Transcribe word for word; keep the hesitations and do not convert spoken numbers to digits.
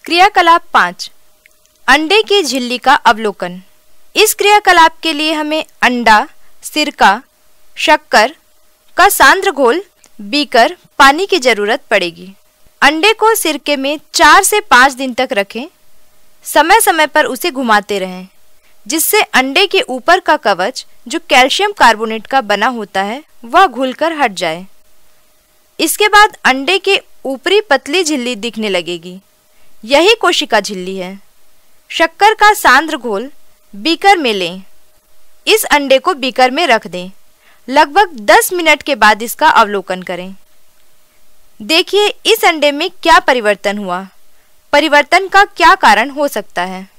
क्रियाकलाप पाँच, अंडे की झिल्ली का अवलोकन। इस क्रियाकलाप के लिए हमें अंडा, सिरका, शक्कर का सांद्र घोल, बीकर, पानी की जरूरत पड़ेगी। अंडे को सिरके में चार से पाँच दिन तक रखें। समय समय पर उसे घुमाते रहें, जिससे अंडे के ऊपर का कवच जो कैल्शियम कार्बोनेट का बना होता है वह घुलकर हट जाए। इसके बाद अंडे के ऊपरी पतली झिल्ली दिखने लगेगी, यही कोशिका झिल्ली है। शक्कर का सांद्र घोल बीकर में लें। इस अंडे को बीकर में रख दें। लगभग दस मिनट के बाद इसका अवलोकन करें। देखिए इस अंडे में क्या परिवर्तन हुआ। परिवर्तन का क्या कारण हो सकता है।